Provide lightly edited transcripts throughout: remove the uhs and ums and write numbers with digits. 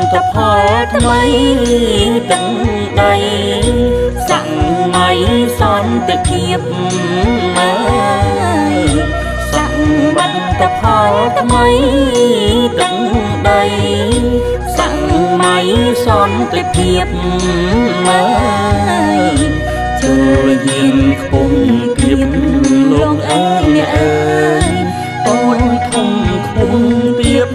តផលថ្មីទឹកដីសម័យសន្តិភាពមើលសមត្ថផលថ្មីទឹកដីសម័យសន្តិភាពមើលចូលយានខ្ពង់ទៀបលោកអើយអ្នកអើយអូនធំខ្ពង់ទៀប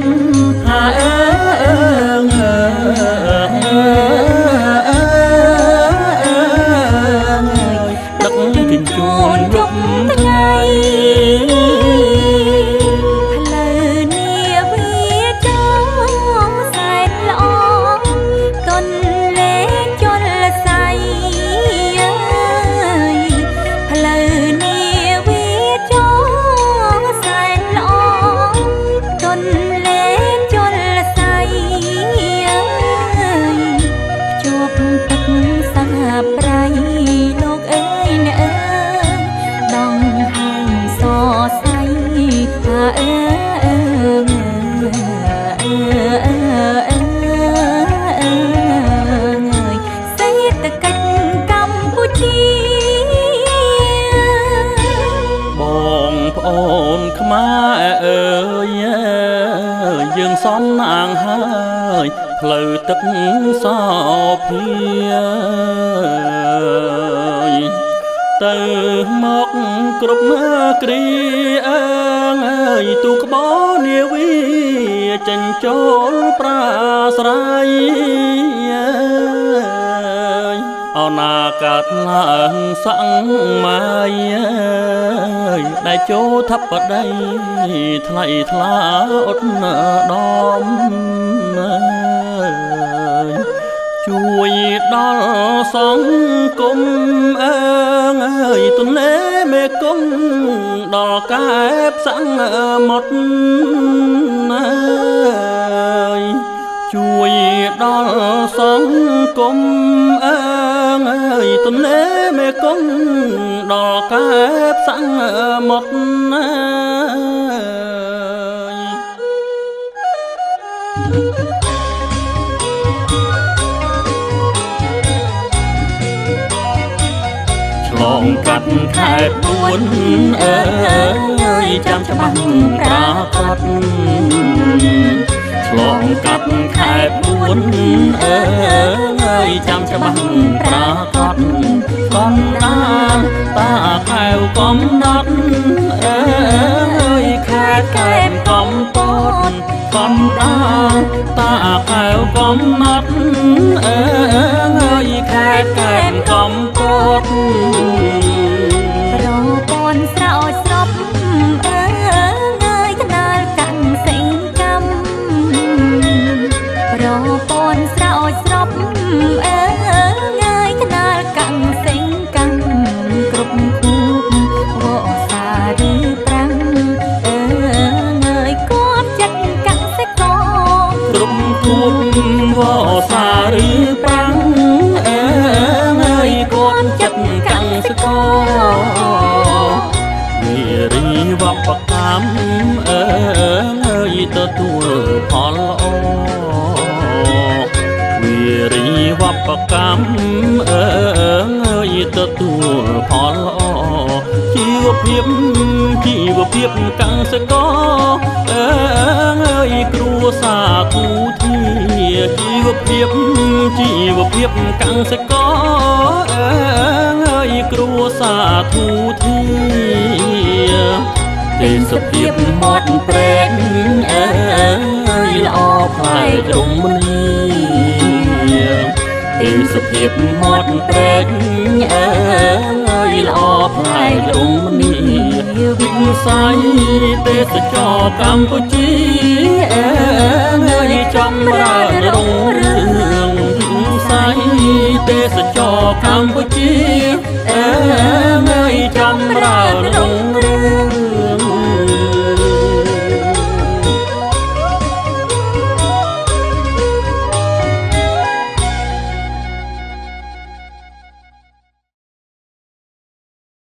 ដឹកជញ្ជូនយប់ថ្ងៃផ្លូវនាវាចងសែនល្អទន្លេជលស័យផ្លូវនាវាចងសែនល្អទន្លេជលស័យជួបទឹកសាប្រៃលោកអើយអ្នកអើយដងហាងសសៃថាអើសេដ្ឋកិច្ចកម្ពុជាបងប្អូនខ្មែរអើយយើងសំណាងហើយផ្លូវទឹកសោភាទៅមកគ្រប់គ្រាអើយទូក្បោនាវីចិញ្ចូលប្រាស្រ័យអនាកើតឡើងសង្មាយដែលចូលថបដីថ្លៃថ្លាអត់ដំជួយដល់សង្គមអើយទន្លេមេគង្គដល់កែបសមុទ្រជួយដល់សង្គមអើយទន្លេមេគង្គដល់កែបសមុទ្រឆ្លងកាត់ខេត្ត4អើយចាំច្បាស់ប្រាកដឆ្លងកាត់ខេត្ត4អើយចាំច្បាស់ប្រាកដកំណាតាខែវកំណត់អើយខេត្តកែបកំពតកំដាតាខែវកំណត់អើយខេត្តកែបកំពតប្រពន្ធស្រោចស្រពអើយថ្នាលកាន់សេងកម្មប្រពន្ធស្រោចស្រពអើយថ្នាលកាន់សេងកម្មគ្រប់ខួបវស្សាឬប្រាំងអើយគាត់ចិត្តកសិករគ្រប់ខួបវស្សាឬប្រាំងអើយគាត់ចិត្តកសិករនារីវប្បកម្មអើយទទួលផលល្អនារីវប្បកម្មអើយទទួលផលល្អជីវភាពកសិករអើយគ្រួសារទូធាជីវភាពកសិករអើយគ្រួសារទូធាទេសភាពមាត់ព្រែកអើយល្អផ្លែរមនីទេសភាពមាត់ព្រែកអើយល្អផ្លែរមនីវិស័យទេសចរកម្ពុជាអើយចម្រើនរុងរឿងវិស័យទេសចរកម្ពុជាអើយចម្រើនរុងរឿង